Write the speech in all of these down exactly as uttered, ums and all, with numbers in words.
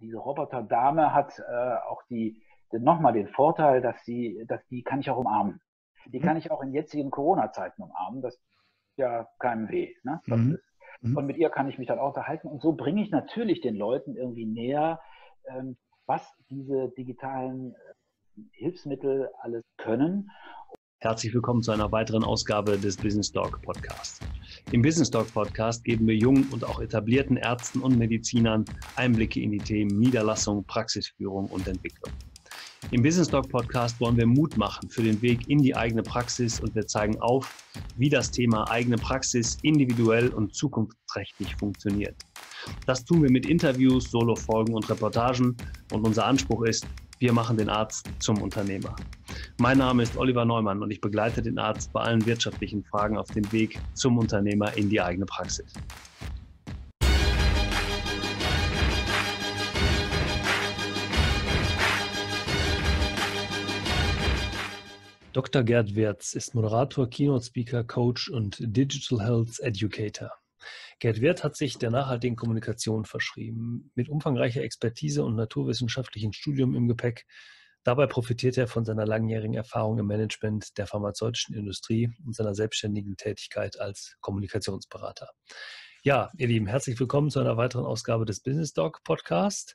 diese Roboterdame hat äh, auch die, die nochmal den Vorteil, dass sie, dass die kann ich auch umarmen. Die kann ich auch in jetzigen Corona-Zeiten umarmen. Das tut ja keinem weh. Ne? Das Mhm. ist, und mit ihr kann ich mich dann auch unterhalten. Und so bringe ich natürlich den Leuten irgendwie näher, ähm, was diese digitalen äh, Hilfsmittel alles können. Herzlich willkommen zu einer weiteren Ausgabe des Business Talk Podcasts. Im Business Talk Podcast geben wir jungen und auch etablierten Ärzten und Medizinern Einblicke in die Themen Niederlassung, Praxisführung und Entwicklung. Im Business Talk Podcast wollen wir Mut machen für den Weg in die eigene Praxis und wir zeigen auf, wie das Thema eigene Praxis individuell und zukunftsträchtig funktioniert. Das tun wir mit Interviews, Solo-Folgen und Reportagen und unser Anspruch ist, wir machen den Arzt zum Unternehmer. Mein Name ist Oliver Neumann und ich begleite den Arzt bei allen wirtschaftlichen Fragen auf dem Weg zum Unternehmer in die eigene Praxis. Doktor Gerd Wirz ist Moderator, Keynote Speaker, Coach und Digital Health Educator. Gerd Wirz hat sich der nachhaltigen Kommunikation verschrieben, mit umfangreicher Expertise und naturwissenschaftlichem Studium im Gepäck. Dabei profitiert er von seiner langjährigen Erfahrung im Management der pharmazeutischen Industrie und seiner selbstständigen Tätigkeit als Kommunikationsberater. Ja, ihr Lieben, herzlich willkommen zu einer weiteren Ausgabe des Business Talk Podcast.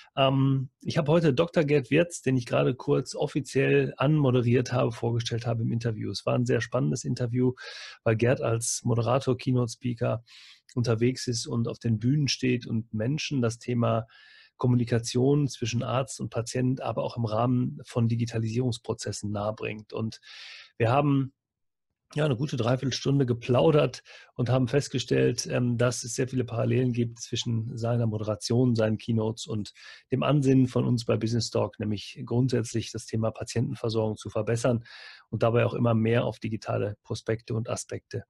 Ähm, ich habe heute Doktor Gerd Wirz, den ich gerade kurz offiziell anmoderiert habe, vorgestellt habe im Interview. Es war ein sehr spannendes Interview, weil Gerd als Moderator, Keynote Speaker unterwegs ist und auf den Bühnen steht und Menschen das Thema Kommunikation zwischen Arzt und Patient, aber auch im Rahmen von Digitalisierungsprozessen nahebringt. Und wir haben ja eine gute Dreiviertelstunde geplaudert und haben festgestellt, dass es sehr viele Parallelen gibt zwischen seiner Moderation, seinen Keynotes und dem Ansinnen von uns bei Business Talk, nämlich grundsätzlich das Thema Patientenversorgung zu verbessern und dabei auch immer mehr auf digitale Prospekte und Aspekte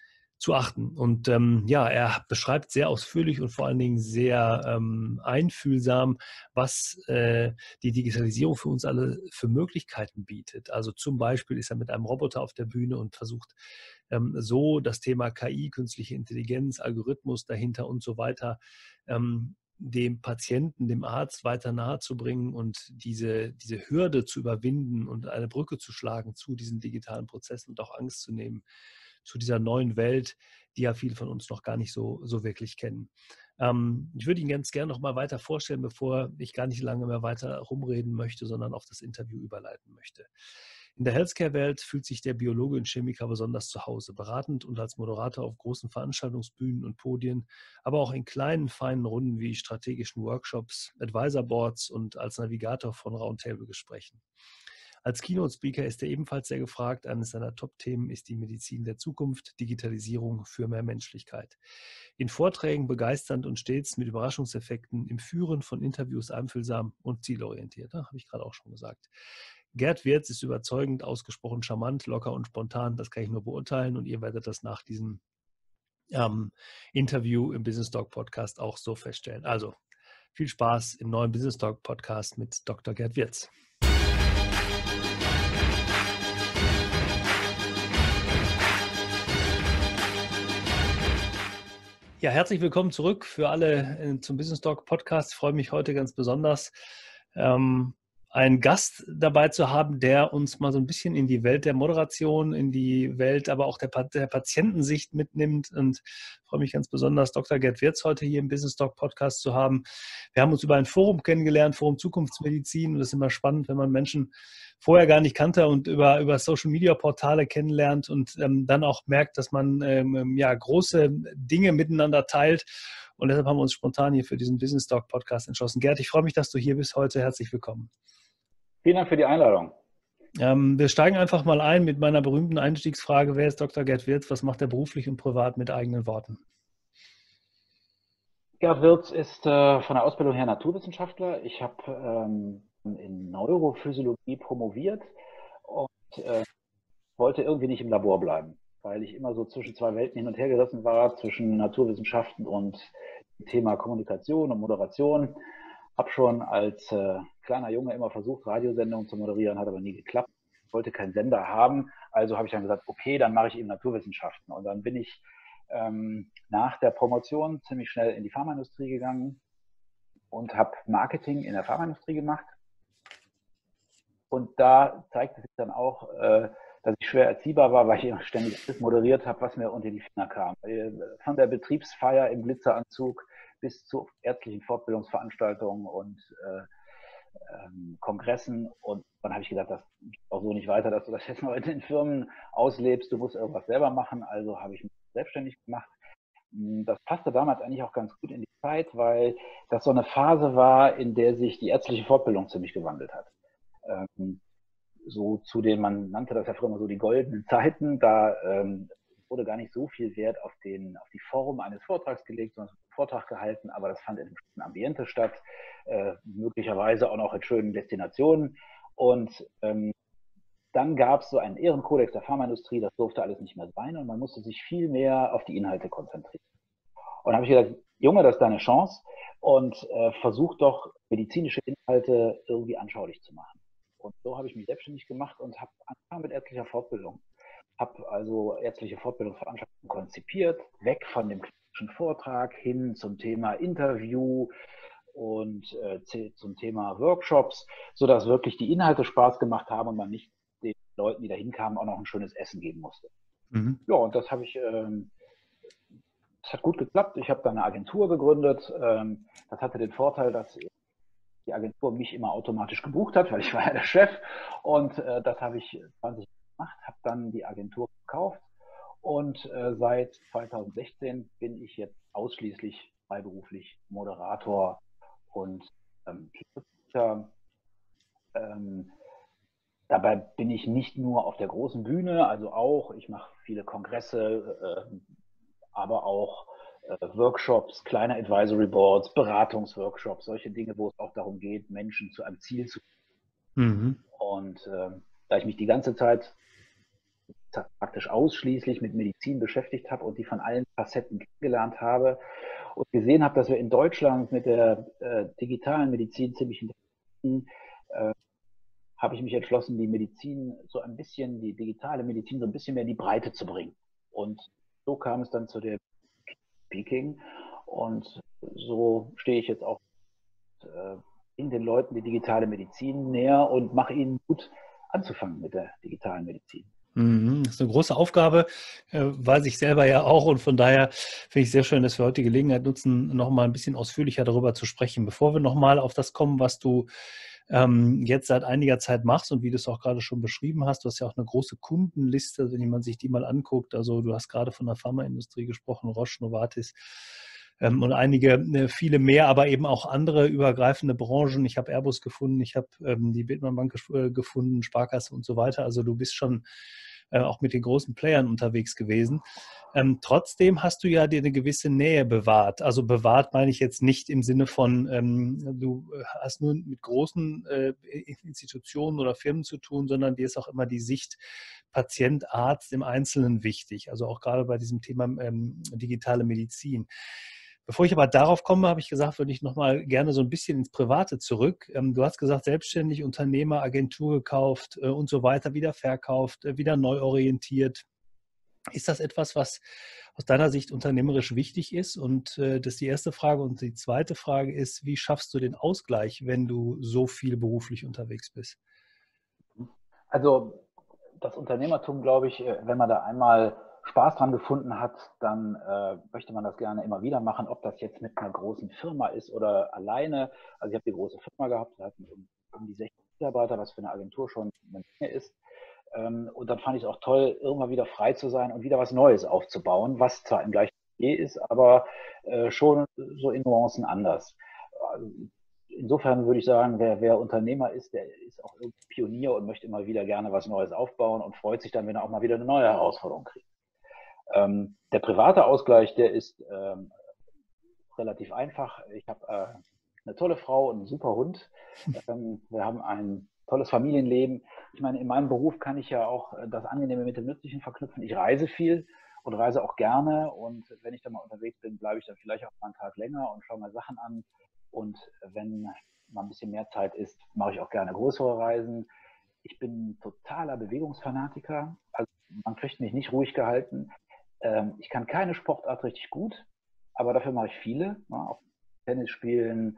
zu achten. Und ähm, ja, er beschreibt sehr ausführlich und vor allen Dingen sehr ähm, einfühlsam, was äh, die Digitalisierung für uns alle für Möglichkeiten bietet. Also zum Beispiel ist er mit einem Roboter auf der Bühne und versucht ähm, so das Thema K I, künstliche Intelligenz, Algorithmus dahinter und so weiter ähm, dem Patienten, dem Arzt weiter nahe zu bringen und diese, diese Hürde zu überwinden und eine Brücke zu schlagen zu diesen digitalen Prozessen und auch Angst zu nehmen, zu dieser neuen Welt, die ja viele von uns noch gar nicht so, so wirklich kennen. Ähm, ich würde ihn ganz gerne noch mal weiter vorstellen, bevor ich gar nicht lange mehr weiter rumreden möchte, sondern auf das Interview überleiten möchte. In der Healthcare-Welt fühlt sich der Biologe und Chemiker besonders zu Hause, beratend und als Moderator auf großen Veranstaltungsbühnen und Podien, aber auch in kleinen, feinen Runden wie strategischen Workshops, Advisor-Boards und als Navigator von Roundtable-Gesprächen. Als Keynote-Speaker ist er ebenfalls sehr gefragt. Eines seiner Top-Themen ist die Medizin der Zukunft, Digitalisierung für mehr Menschlichkeit. In Vorträgen begeisternd und stets mit Überraschungseffekten, im Führen von Interviews einfühlsam und zielorientiert. Ne? Habe ich gerade auch schon gesagt. Gerd Wirz ist überzeugend, ausgesprochen charmant, locker und spontan. Das kann ich nur beurteilen und ihr werdet das nach diesem ähm, Interview im Business Talk Podcast auch so feststellen. Also viel Spaß im neuen Business Talk Podcast mit Doktor Gerd Wirz. Ja, herzlich willkommen zurück für alle äh, zum Business Talk Podcast. Ich freue mich heute ganz besonders, ähm, einen Gast dabei zu haben, der uns mal so ein bisschen in die Welt der Moderation, in die Welt aber auch der, der Patientensicht mitnimmt. Und ich freue mich ganz besonders, Doktor Gerd Wirz heute hier im Business Talk Podcast zu haben. Wir haben uns über ein Forum kennengelernt, Forum Zukunftsmedizin. Und das ist immer spannend, wenn man Menschen vorher gar nicht kannte und über, über Social-Media-Portale kennenlernt und ähm, dann auch merkt, dass man ähm, ja, große Dinge miteinander teilt. Und deshalb haben wir uns spontan hier für diesen Business Talk Podcast entschlossen. Gerd, ich freue mich, dass du hier bist heute. Herzlich willkommen. Vielen Dank für die Einladung. Ähm, wir steigen einfach mal ein mit meiner berühmten Einstiegsfrage. Wer ist Doktor Gerd Wirz? Was macht er beruflich und privat mit eigenen Worten? Gerd Wirz ist äh, von der Ausbildung her Naturwissenschaftler. Ich habe ähm, in Neurophysiologie promoviert und äh, wollte irgendwie nicht im Labor bleiben, weil ich immer so zwischen zwei Welten hin und her gerissen war, zwischen Naturwissenschaften und dem Thema Kommunikation und Moderation. Habe schon als äh, kleiner Junge immer versucht, Radiosendungen zu moderieren, hat aber nie geklappt. Ich wollte keinen Sender haben, also habe ich dann gesagt, okay, dann mache ich eben Naturwissenschaften. Und dann bin ich ähm, nach der Promotion ziemlich schnell in die Pharmaindustrie gegangen, und habe Marketing in der Pharmaindustrie gemacht. Und da zeigte sich dann auch, äh, dass ich schwer erziehbar war, weil ich immer ständig alles moderiert habe, was mir unter die Finger kam. Von der Betriebsfeier im Glitzeranzug bis zu ärztlichen Fortbildungsveranstaltungen und äh, ähm, Kongressen. Und dann habe ich gedacht, das geht auch so nicht weiter, dass du das jetzt noch in den Firmen auslebst. Du musst irgendwas selber machen. Also habe ich mich selbstständig gemacht. Das passte damals eigentlich auch ganz gut in die Zeit, weil das so eine Phase war, in der sich die ärztliche Fortbildung ziemlich gewandelt hat. Ähm, so zu den, man nannte das ja früher immer so die goldenen Zeiten, da ähm, wurde gar nicht so viel Wert auf, den, auf die Form eines Vortrags gelegt, sondern einen Vortrag gehalten, aber das fand in einem bestimmten Ambiente statt, äh, möglicherweise auch noch in schönen Destinationen. Und ähm, dann gab es so einen Ehrenkodex der Pharmaindustrie, das durfte alles nicht mehr sein und man musste sich viel mehr auf die Inhalte konzentrieren. Und da habe ich gedacht, Junge, das ist deine Chance und äh, versuch doch medizinische Inhalte irgendwie anschaulich zu machen. Und so habe ich mich selbstständig gemacht und habe angefangen mit ärztlicher Fortbildung. Habe also ärztliche Fortbildungsveranstaltungen konzipiert, weg von dem klassischen Vortrag hin zum Thema Interview und äh, zum Thema Workshops, sodass wirklich die Inhalte Spaß gemacht haben und man nicht den Leuten, die da hinkamen, auch noch ein schönes Essen geben musste. Mhm. Ja, und das habe ich, ähm, das hat gut geklappt. Ich habe da eine Agentur gegründet. Ähm, das hatte den Vorteil, dass die Agentur mich immer automatisch gebucht hat, weil ich war ja der Chef. Und äh, das habe ich zwanzig gemacht, habe dann die Agentur gekauft. Und äh, seit zweitausendsechzehn bin ich jetzt ausschließlich freiberuflich Moderator und ähm, ähm, dabei bin ich nicht nur auf der großen Bühne, also auch, ich mache viele Kongresse, äh, aber auch äh, Workshops, kleine Advisory Boards, Beratungsworkshops, solche Dinge, wo es auch darum geht, Menschen zu einem Ziel zu bringen. Mhm. Und äh, da ich mich die ganze Zeit praktisch ausschließlich mit Medizin beschäftigt habe und die von allen Facetten kennengelernt habe und gesehen habe, dass wir in Deutschland mit der äh, digitalen Medizin ziemlich hinterher äh, habe ich mich entschlossen, die Medizin so ein bisschen, die digitale Medizin so ein bisschen mehr in die Breite zu bringen. Und so kam es dann zu der Speaking. Und so stehe ich jetzt auch äh, in den Leuten die digitale Medizin näher und mache ihnen Mut, anzufangen mit der digitalen Medizin. Das ist eine große Aufgabe, äh, weiß ich selber ja auch. Und von daher finde ich sehr schön, dass wir heute die Gelegenheit nutzen, noch mal ein bisschen ausführlicher darüber zu sprechen. Bevor wir noch mal auf das kommen, was du ähm, jetzt seit einiger Zeit machst und wie du es auch gerade schon beschrieben hast, du hast ja auch eine große Kundenliste, wenn man sich die mal anguckt. Also du hast gerade von der Pharmaindustrie gesprochen, Roche, Novartis ähm, und einige, äh, viele mehr, aber eben auch andere übergreifende Branchen. Ich habe Airbus gefunden, ich habe ähm, die Bethmann Bank äh, gefunden, Sparkasse und so weiter. Also du bist schon äh, auch mit den großen Playern unterwegs gewesen. Ähm, trotzdem hast du ja dir eine gewisse Nähe bewahrt. Also bewahrt meine ich jetzt nicht im Sinne von, ähm, du hast nur mit großen äh, Institutionen oder Firmen zu tun, sondern dir ist auch immer die Sicht Patient, Arzt im Einzelnen wichtig. Also auch gerade bei diesem Thema ähm, digitale Medizin. Bevor ich aber darauf komme, habe ich gesagt, würde ich noch mal gerne so ein bisschen ins Private zurück. Ähm, du hast gesagt, selbstständig, Unternehmer, Agentur gekauft äh, und so weiter, wieder verkauft, äh, wieder neu orientiert. Ist das etwas, was aus deiner Sicht unternehmerisch wichtig ist? Und äh, das ist die erste Frage. Und die zweite Frage ist, wie schaffst du den Ausgleich, wenn du so viel beruflich unterwegs bist? Also das Unternehmertum, glaube ich, wenn man da einmal Spaß dran gefunden hat, dann äh, möchte man das gerne immer wieder machen, ob das jetzt mit einer großen Firma ist oder alleine. Also ich habe die große Firma gehabt, da hatten um, um die sechzig Mitarbeiter, was für eine Agentur schon eine Menge ist. Ähm, und dann fand ich es auch toll, irgendwann wieder frei zu sein und wieder was Neues aufzubauen, was zwar im gleichen Metier ist, aber äh, schon so in Nuancen anders. Also, insofern würde ich sagen, wer, wer Unternehmer ist, der ist auch irgendwie Pionier und möchte immer wieder gerne was Neues aufbauen und freut sich dann, wenn er auch mal wieder eine neue Herausforderung kriegt. Ähm, der private Ausgleich, der ist ähm, relativ einfach. Ich habe äh, eine tolle Frau und einen super Hund. Ähm, wir haben ein tolles Familienleben. Ich meine, in meinem Beruf kann ich ja auch das Angenehme mit dem Nützlichen verknüpfen. Ich reise viel und reise auch gerne. Und wenn ich dann mal unterwegs bin, bleibe ich dann vielleicht auch mal einen Tag länger und schaue mir Sachen an. Und wenn mal ein bisschen mehr Zeit ist, mache ich auch gerne größere Reisen. Ich bin totaler Bewegungsfanatiker. Also man kriegt mich nicht ruhig gehalten. Ähm, ich kann keine Sportart richtig gut, aber dafür mache ich viele. Ne? Auch Tennis spielen,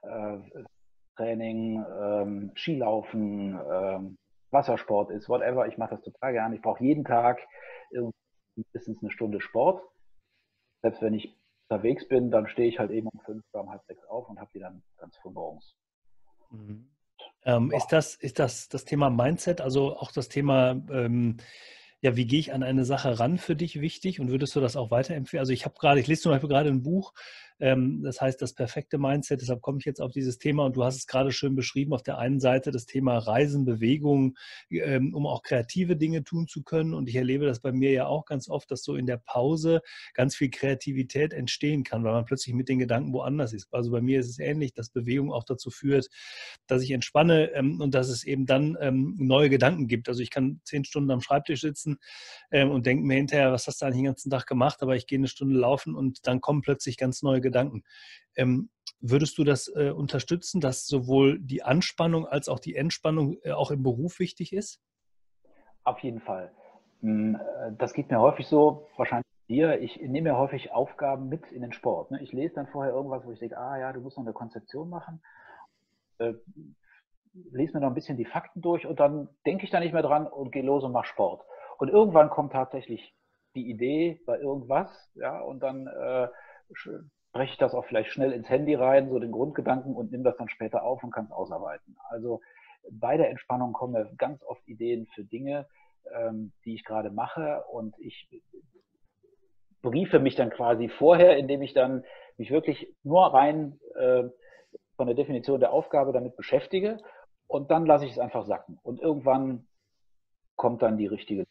äh, Training, ähm, Skilaufen, ähm, Wassersport ist, whatever. Ich mache das total gerne. Ich brauche jeden Tag mindestens eine Stunde Sport. Selbst wenn ich unterwegs bin, dann stehe ich halt eben um fünf oder um halb sechs auf und habe die dann ganz früh morgens. Mhm. Ähm, ist das, ist das das Thema Mindset, also auch das Thema, ähm, ja, wie gehe ich an eine Sache ran, für dich wichtig, und würdest du das auch weiterempfehlen? Also ich habe gerade, ich lese zum Beispiel gerade ein Buch, ähm, das heißt das perfekte Mindset, deshalb komme ich jetzt auf dieses Thema, und du hast es gerade schön beschrieben, auf der einen Seite das Thema Reisen, Bewegung, ähm, um auch kreative Dinge tun zu können, und ich erlebe das bei mir ja auch ganz oft, dass so in der Pause ganz viel Kreativität entstehen kann, weil man plötzlich mit den Gedanken woanders ist. Also bei mir ist es ähnlich, dass Bewegung auch dazu führt, dass ich entspanne, ähm, und dass es eben dann ähm, neue Gedanken gibt. Also ich kann zehn Stunden am Schreibtisch sitzen ähm, und denke mir hinterher, was hast du eigentlich den ganzen Tag gemacht? Aber ich gehe eine Stunde laufen und dann kommen plötzlich ganz neue Gedanken. Ähm, würdest du das äh, unterstützen, dass sowohl die Anspannung als auch die Entspannung äh, auch im Beruf wichtig ist? Auf jeden Fall. Das geht mir häufig so, wahrscheinlich dir. Ich nehme ja häufig Aufgaben mit in den Sport. Ich lese dann vorher irgendwas, wo ich denke, ah ja, du musst noch eine Konzeption machen. Äh, lese mir noch ein bisschen die Fakten durch und dann denke ich da nicht mehr dran und gehe los und mache Sport. Und irgendwann kommt tatsächlich die Idee bei irgendwas, ja, und dann äh, breche ich das auch vielleicht schnell ins Handy rein, so den Grundgedanken, und nehme das dann später auf und kann es ausarbeiten. Also bei der Entspannung kommen mir ganz oft Ideen für Dinge, ähm, die ich gerade mache, und ich briefe mich dann quasi vorher, indem ich dann mich wirklich nur rein äh, von der Definition der Aufgabe damit beschäftige, und dann lasse ich es einfach sacken. Und irgendwann kommt dann die richtige.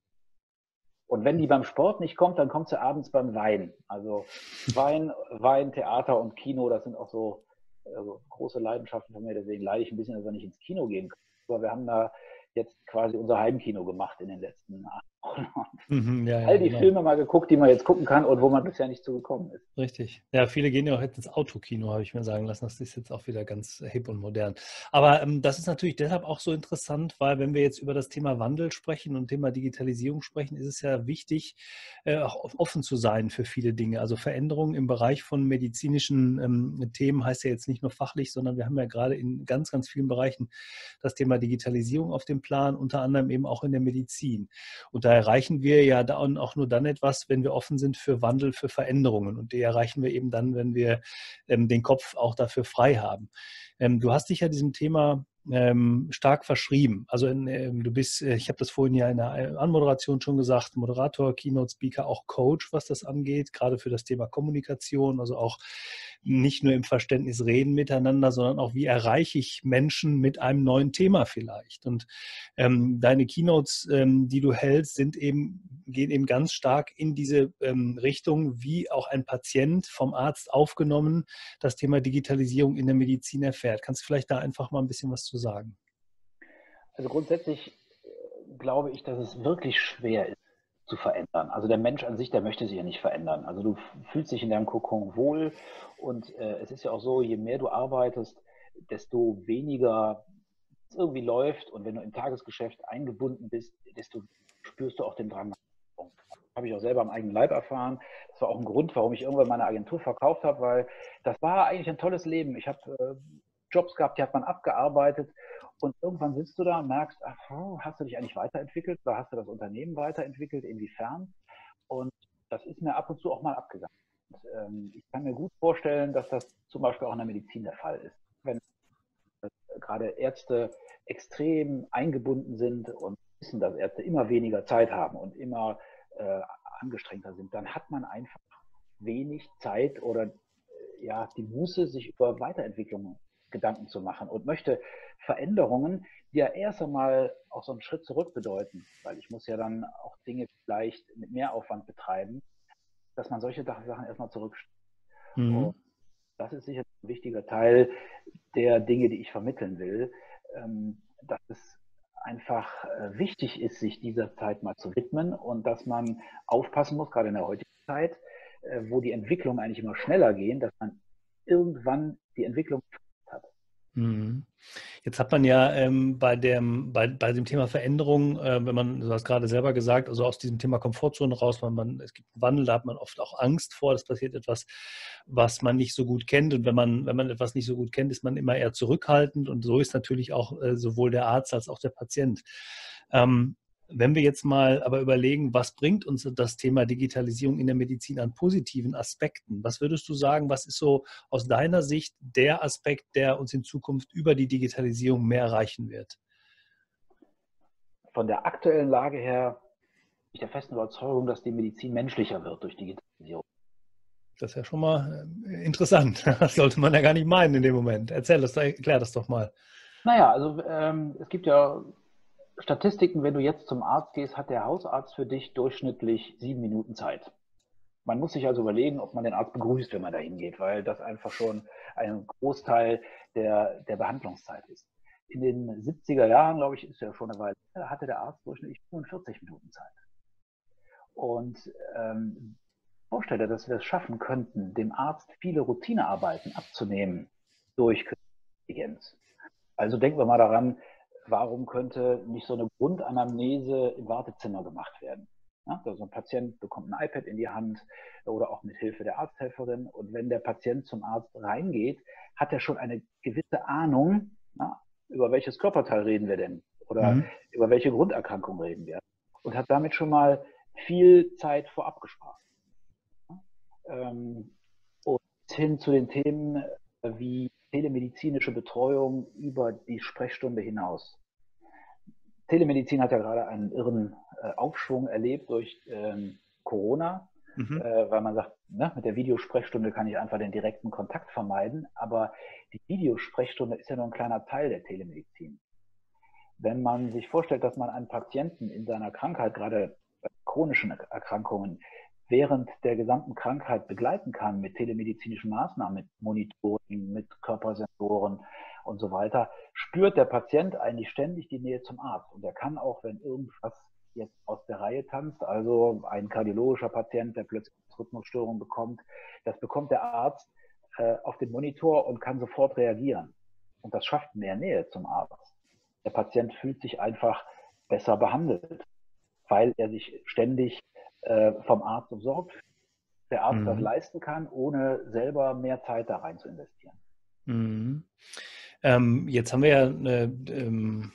Und wenn die beim Sport nicht kommt, dann kommt sie abends beim Wein. Also Wein, Wein, Theater und Kino, das sind auch so also große Leidenschaften von mir. Deswegen leide ich ein bisschen, dass wir nicht ins Kino gehen können. Aber wir haben da jetzt quasi unser Heimkino gemacht in den letzten acht Wochen. Mhm, ja, ja, All die genau. Filme mal geguckt, die man jetzt gucken kann und wo man bisher nicht zugekommen ist. Richtig. Ja, viele gehen ja auch jetzt ins Autokino, habe ich mir sagen lassen. Das ist jetzt auch wieder ganz hip und modern. Aber ähm, das ist natürlich deshalb auch so interessant, weil wenn wir jetzt über das Thema Wandel sprechen und Thema Digitalisierung sprechen, ist es ja wichtig, äh, auch offen zu sein für viele Dinge. Also Veränderungen im Bereich von medizinischen ähm, Themen heißt ja jetzt nicht nur fachlich, sondern wir haben ja gerade in ganz, ganz vielen Bereichen das Thema Digitalisierung auf dem Plan, unter anderem eben auch in der Medizin. Und da erreichen wir ja da auch nur dann etwas, wenn wir offen sind für Wandel, für Veränderungen. Und die erreichen wir eben dann, wenn wir ähm, den Kopf auch dafür frei haben. Ähm, du hast dich ja diesem Thema ähm, stark verschrieben. Also in, ähm, du bist, äh, ich habe das vorhin ja in der Anmoderation schon gesagt, Moderator, Keynote Speaker, auch Coach, was das angeht, gerade für das Thema Kommunikation, also auch nicht nur im Verständnis reden miteinander, sondern auch, wie erreiche ich Menschen mit einem neuen Thema vielleicht. Und ähm, deine Keynotes, ähm, die du hältst, sind eben, gehen eben ganz stark in diese ähm, Richtung, wie auch ein Patient vom Arzt aufgenommen das Thema Digitalisierung in der Medizin erfährt. Kannst du vielleicht da einfach mal ein bisschen was zu sagen? Also grundsätzlich glaube ich, dass es wirklich schwer ist zu verändern. Also der Mensch an sich, der möchte sich ja nicht verändern. Also du fühlst dich in deinem Kokon wohl, und äh, es ist ja auch so, je mehr du arbeitest, desto weniger es irgendwie läuft, und wenn du im Tagesgeschäft eingebunden bist, desto spürst du auch den Drang. Das habe ich auch selber am eigenen Leib erfahren. Das war auch ein Grund, warum ich irgendwann meine Agentur verkauft habe, weil das war eigentlich ein tolles Leben. Ich habe äh, Jobs gehabt, die hat man abgearbeitet, und irgendwann sitzt du da und merkst, ach, hast du dich eigentlich weiterentwickelt oder hast du das Unternehmen weiterentwickelt, inwiefern? Und das ist mir ab und zu auch mal abgegangen. Und, ähm, ich kann mir gut vorstellen, dass das zum Beispiel auch in der Medizin der Fall ist. Wenn gerade Ärzte extrem eingebunden sind und wissen, dass Ärzte immer weniger Zeit haben und immer äh, angestrengter sind, dann hat man einfach wenig Zeit oder äh, ja, die Muße, sich über Weiterentwicklung Gedanken zu machen, und möchte Veränderungen, die ja erst einmal auch so einen Schritt zurück bedeuten, weil ich muss ja dann auch Dinge vielleicht mit mehr Aufwand betreiben, dass man solche Sachen erstmal zurückstellt. Und Mhm. das ist sicher ein wichtiger Teil der Dinge, die ich vermitteln will, ähm, dass es einfach äh, wichtig ist, sich dieser Zeit mal zu widmen, und dass man aufpassen muss, gerade in der heutigen Zeit, äh, wo die Entwicklungen eigentlich immer schneller gehen, dass man irgendwann die Entwicklung hat. Mhm. Jetzt hat man ja ähm, bei dem, bei, bei dem Thema Veränderung, äh, wenn man, du hast gerade selber gesagt, also aus diesem Thema Komfortzone raus, man, man, es gibt einen Wandel, da hat man oft auch Angst vor, es passiert etwas, was man nicht so gut kennt. Und wenn man, wenn man etwas nicht so gut kennt, ist man immer eher zurückhaltend. Und so ist natürlich auch äh, sowohl der Arzt als auch der Patient. Ähm, Wenn wir jetzt mal aber überlegen, was bringt uns das Thema Digitalisierung in der Medizin an positiven Aspekten? Was würdest du sagen, was ist so aus deiner Sicht der Aspekt, der uns in Zukunft über die Digitalisierung mehr erreichen wird? Von der aktuellen Lage her bin ich der festen Überzeugung, dass die Medizin menschlicher wird durch Digitalisierung. Das ist ja schon mal äh, interessant. Das sollte man ja gar nicht meinen in dem Moment. Erzähl das, erklär das doch mal. Naja, also ähm, es gibt ja Statistiken, wenn du jetzt zum Arzt gehst, hat der Hausarzt für dich durchschnittlich sieben Minuten Zeit. Man muss sich also überlegen, ob man den Arzt begrüßt, wenn man da hingeht, weil das einfach schon ein Großteil der, der Behandlungszeit ist. In den siebziger Jahren, glaube ich, ist ja schon eine Weile, hatte der Arzt durchschnittlich fünfundvierzig Minuten Zeit. Und ähm, vorstelle, dass wir es schaffen könnten, dem Arzt viele Routinearbeiten abzunehmen durch Künstliche Intelligenz. Also denken wir mal daran, warum könnte nicht so eine Grundanamnese im Wartezimmer gemacht werden? Ja, also ein Patient bekommt ein iPad in die Hand oder auch mit Hilfe der Arzthelferin. Und wenn der Patient zum Arzt reingeht, hat er schon eine gewisse Ahnung, na, über welches Körperteil reden wir denn oder Mhm. über welche Grunderkrankung reden wir. Und hat damit schon mal viel Zeit vorab gespart. Ähm, und hin zu den Themen wie telemedizinische Betreuung über die Sprechstunde hinaus. Telemedizin hat ja gerade einen irren äh, Aufschwung erlebt durch ähm, Corona, Mhm. äh, weil man sagt, ne, mit der Videosprechstunde kann ich einfach den direkten Kontakt vermeiden, aber die Videosprechstunde ist ja nur ein kleiner Teil der Telemedizin. Wenn man sich vorstellt, dass man einen Patienten in seiner Krankheit, gerade bei chronischen Erkrankungen, während der gesamten Krankheit begleiten kann mit telemedizinischen Maßnahmen, mit Monitoring, mit Körpersensoren und so weiter, spürt der Patient eigentlich ständig die Nähe zum Arzt. Und er kann auch, wenn irgendwas jetzt aus der Reihe tanzt, also ein kardiologischer Patient, der plötzlich Rhythmusstörungen bekommt, das bekommt der Arzt äh, auf den Monitor und kann sofort reagieren. Und das schafft mehr Nähe zum Arzt. Der Patient fühlt sich einfach besser behandelt, weil er sich ständig äh, vom Arzt umsorgt fühlt. Der Arzt das Mhm. leisten kann, ohne selber mehr Zeit da rein zu investieren. Mhm. Ähm, jetzt haben wir ja eine, ähm,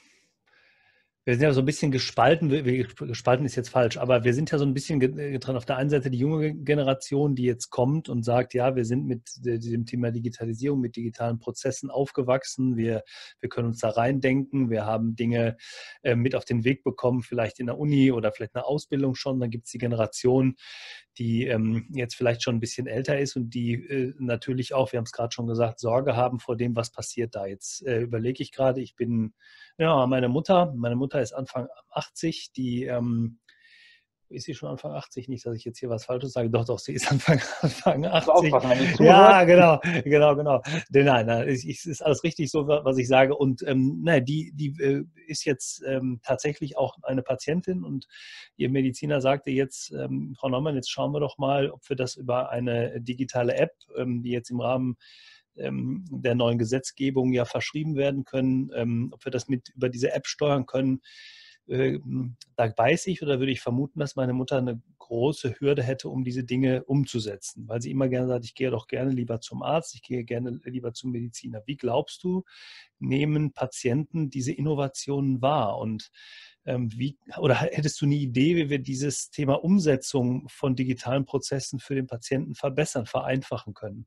wir sind ja so ein bisschen gespalten, gespalten ist jetzt falsch, aber wir sind ja so ein bisschen getrennt. Auf der einen Seite die junge Generation, die jetzt kommt und sagt, ja, wir sind mit dem Thema Digitalisierung, mit digitalen Prozessen aufgewachsen, wir, wir können uns da reindenken, wir haben Dinge äh, mit auf den Weg bekommen, vielleicht in der Uni oder vielleicht eine Ausbildung schon. Dann gibt es die Generation, die ähm, jetzt vielleicht schon ein bisschen älter ist und die äh, natürlich auch, wir haben es gerade schon gesagt, Sorge haben vor dem, was passiert da. Jetzt äh, überlege ich gerade, ich bin, ja, meine Mutter, meine Mutter ist Anfang achtzig, die, ähm, ist sie schon Anfang achtzig? Nicht, dass ich jetzt hier was Falsches sage. Doch, doch, sie ist Anfang, Anfang Also achtzig. aufpassen, wenn die Ja, zuhört. genau, genau, genau. Nein, nein, es ist alles richtig so, was ich sage. Und ähm, nein, die, die äh, ist jetzt ähm, tatsächlich auch eine Patientin und ihr Mediziner sagte jetzt, ähm, Frau Neumann, jetzt schauen wir doch mal, ob wir das über eine digitale App, ähm, die jetzt im Rahmen ähm, der neuen Gesetzgebung ja verschrieben werden können, ähm, ob wir das mit über diese App steuern können. Äh, da weiß ich oder würde ich vermuten, dass meine Mutter eine große Hürde hätte, um diese Dinge umzusetzen, weil sie immer gerne sagt, ich gehe doch gerne lieber zum Arzt, ich gehe gerne lieber zum Mediziner. Wie glaubst du, nehmen Patienten diese Innovationen wahr? Und ähm, wie, oder hättest du eine Idee, wie wir dieses Thema Umsetzung von digitalen Prozessen für den Patienten verbessern, vereinfachen können?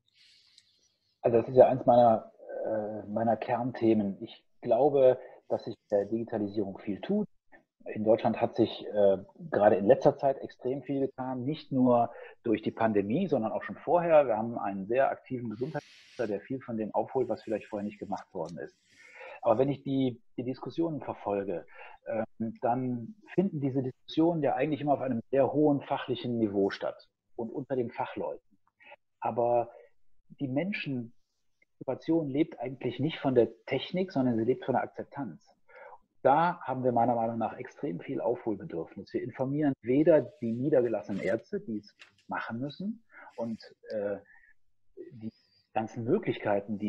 Also das ist ja eins meiner, äh, meiner Kernthemen. Ich glaube, dass sich der Digitalisierung viel tut. In Deutschland hat sich äh, gerade in letzter Zeit extrem viel getan, nicht nur durch die Pandemie, sondern auch schon vorher. Wir haben einen sehr aktiven Gesundheitsminister, der viel von dem aufholt, was vielleicht vorher nicht gemacht worden ist. Aber wenn ich die, die Diskussionen verfolge, äh, dann finden diese Diskussionen ja eigentlich immer auf einem sehr hohen fachlichen Niveau statt und unter den Fachleuten. Aber die Menschen, die Innovation lebt eigentlich nicht von der Technik, sondern sie lebt von der Akzeptanz. Da haben wir meiner Meinung nach extrem viel Aufholbedürfnis. Wir informieren weder die niedergelassenen Ärzte, die es machen müssen, und äh, die ganzen Möglichkeiten, die die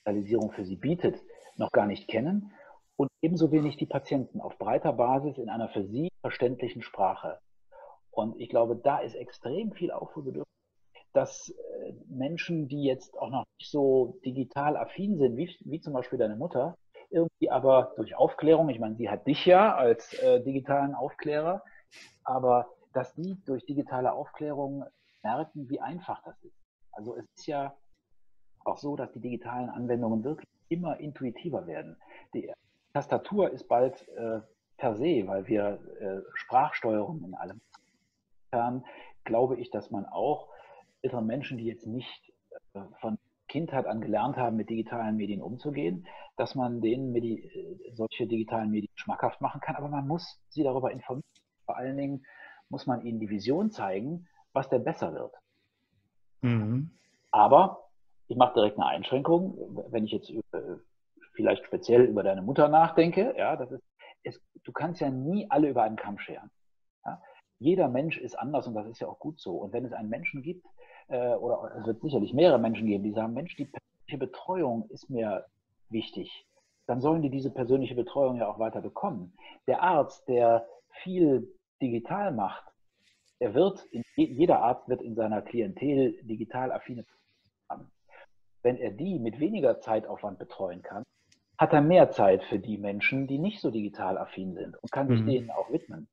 Digitalisierung für sie bietet, noch gar nicht kennen und ebenso wenig die Patienten auf breiter Basis in einer für sie verständlichen Sprache. Und ich glaube, da ist extrem viel Aufholbedarf, dass Menschen, die jetzt auch noch nicht so digital affin sind, wie, wie zum Beispiel deine Mutter, irgendwie aber durch Aufklärung, ich meine, sie hat dich ja als äh, digitalen Aufklärer, aber dass die durch digitale Aufklärung merken, wie einfach das ist. Also es ist ja auch so, dass die digitalen Anwendungen wirklich immer intuitiver werden. Die Tastatur ist bald äh, per se, weil wir äh, Sprachsteuerung in allem haben, glaube ich, dass man auch ältere Menschen, die jetzt nicht äh, von Kindheit an gelernt haben, mit digitalen Medien umzugehen, dass man denen Medi äh, solche digitalen Medien schmackhaft machen kann, aber man muss sie darüber informieren. Vor allen Dingen muss man ihnen die Vision zeigen, was denn besser wird. Mhm. Aber ich mache direkt eine Einschränkung, wenn ich jetzt über, vielleicht speziell über deine Mutter nachdenke. Ja, das ist, es, du kannst ja nie alle über einen Kamm scheren. Ja? Jeder Mensch ist anders und das ist ja auch gut so. Und wenn es einen Menschen gibt, äh, oder es wird sicherlich mehrere Menschen geben, die sagen, Mensch, die persönliche Betreuung ist mir wichtig, dann sollen die diese persönliche Betreuung ja auch weiter bekommen. Der Arzt, der viel digital macht, er wird, in, jeder Arzt wird in seiner Klientel digital affine haben. Wenn er die mit weniger Zeitaufwand betreuen kann, hat er mehr Zeit für die Menschen, die nicht so digital affin sind und kann sich Mhm. denen auch widmen.